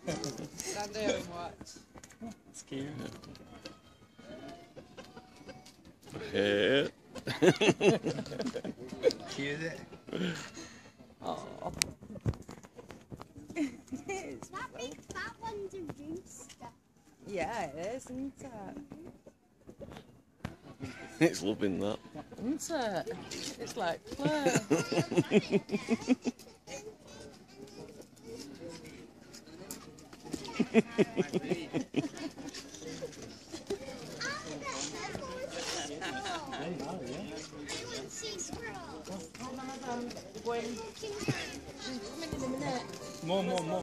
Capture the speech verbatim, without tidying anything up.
Stand there and watch. It's cute. Yeah. Cute, is it? Oh. That big fat one's a rooster. Yeah, it is, isn't it? It's loving that. Isn't it? It's like Claire. More, more, more.